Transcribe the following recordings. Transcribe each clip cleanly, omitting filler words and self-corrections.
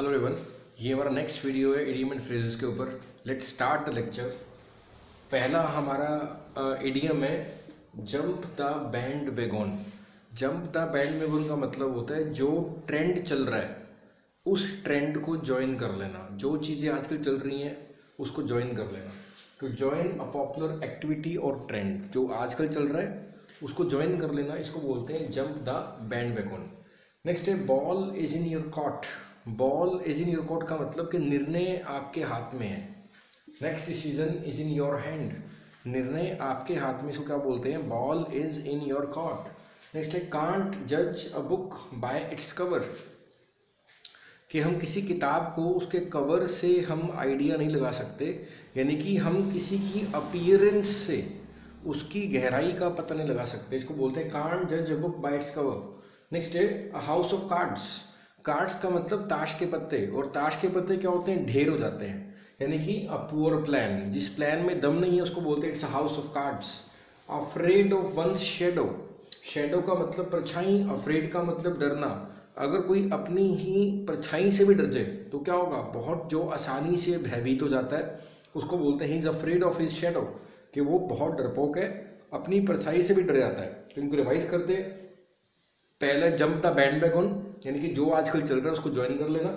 Hello everyone, ये हमारा next video है इडियम एंड फ्रेजेस के ऊपर। Let's start the lecture. पहला हमारा इडियम है jump the bandwagon. Jump the bandwagon का मतलब होता है जो ट्रेंड चल रहा है उस ट्रेंड को ज्वाइन कर लेना। जो चीज़ें आजकल चल रही हैं उसको ज्वाइन कर लेना। To join a popular activity और ट्रेंड, जो आजकल चल रहा है उसको ज्वाइन कर लेना, इसको बोलते हैं jump the bandwagon. Next है ball is in your court. Ball is in your court का मतलब कि निर्णय आपके हाथ में है। Next decision is in your hand. निर्णय आपके हाथ में, इसको क्या बोलते हैं? Ball is in your court. Next है कांट जज a book by its cover, कि हम किसी किताब को उसके कवर से हम आइडिया नहीं लगा सकते, यानी कि हम किसी की अपीयरेंस से उसकी गहराई का पता नहीं लगा सकते। इसको बोलते हैं कांट जज a book by its cover. Next है a house of cards. Cards का मतलब ताश के पत्ते, और ताश के पत्ते क्या होते हैं? ढेर हो जाते हैं, यानी कि अ पुअर प्लान। जिस प्लान में दम नहीं है उसको बोलते हैं it's a house of cards. Afraid of one's shadow. Shadow का मतलब परछाई, अफ्रेड का मतलब डरना। अगर कोई अपनी ही परछाई से भी डर जाए तो क्या होगा? बहुत जो आसानी से भयभीत हो जाता है उसको बोलते हैं he is afraid of his shadow, कि वो बहुत डरपोक है, अपनी परछाई से भी डर जाता है। तो इनको रिवाइज करते हैं। पहले जंप द बैंड वैगन, यानी कि जो आजकल चल रहा है उसको ज्वाइन कर लेना।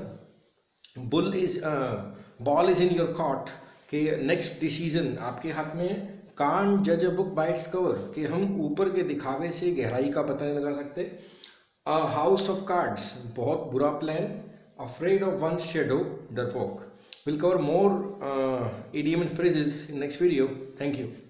Ball is in your court, कि नेक्स्ट डिसीजन आपके हाथ में। कांट जज a book by its cover, कि हम ऊपर के दिखावे से गहराई का पता नहीं लगा सकते। अ हाउस ऑफ कार्ड्स, बहुत बुरा plan. Afraid of one's shadow, डरपोक। Will cover more idiom and phrases in next video. Thank you.